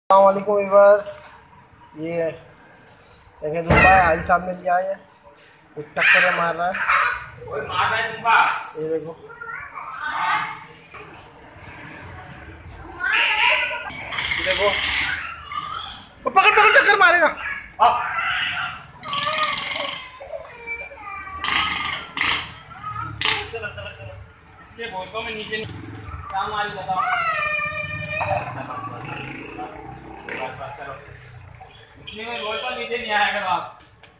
अस्सलामुअलैकुम व्यूअर्स। ये देखें दुम्बा आई साहब ने लिया है, टक्कर मार रहा है। ये देखो देखो पकड़ पकड़ टक्कर मारेगा। इसलिए बोलता हूँ मैं नीचे क्या मारी बताओ। इसलिए मैं बोलता हूँ नीचे नहीं आया करो आप।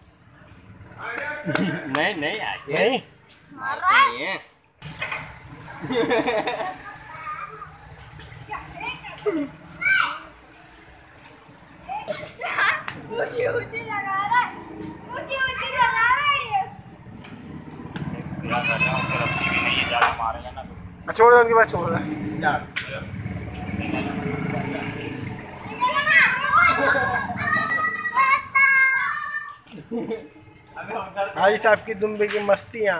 नहीं नहीं आगे नहीं मारते नहीं है। मुझे ऊँचे लगा रहा है, मुझे ऊँचे लगा रहा है ये। क्या कर रहे हो? ऊपर अपनी भी नहीं है, ज़्यादा मारेगा ना तो छोड़ दो, उनके बाद छोड़ रहा है। आई साहब की दुम्बे की मस्तियाँ।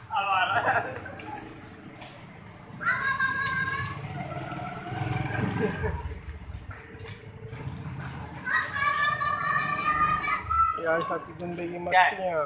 आई साहब की दुम्बे की मस्तियाँ।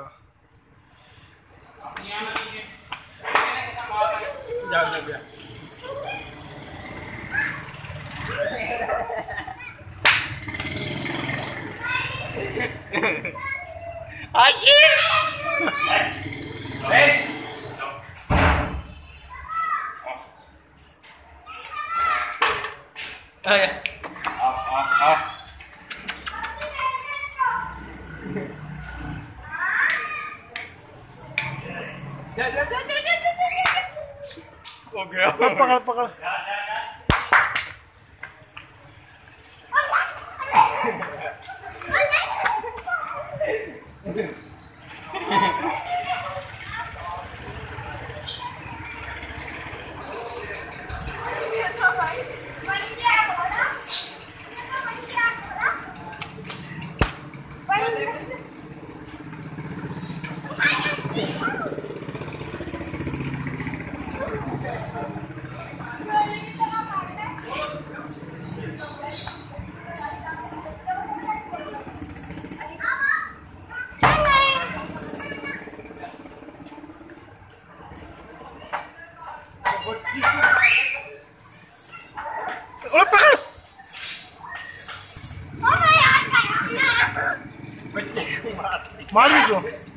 हो गया। पकड़ पकड़ मार दीजिए।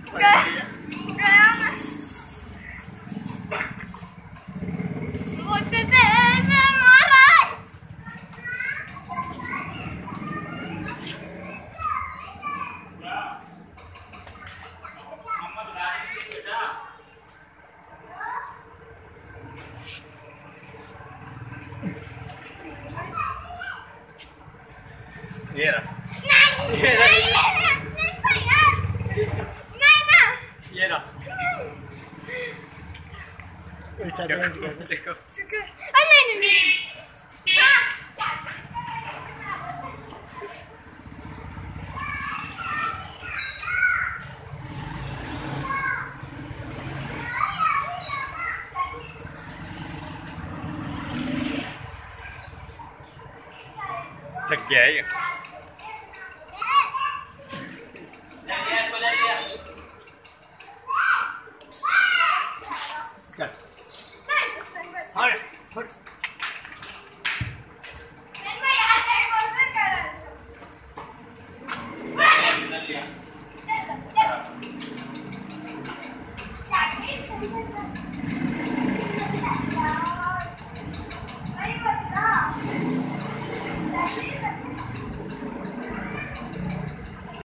ये रहा देखो। थक गया है ये।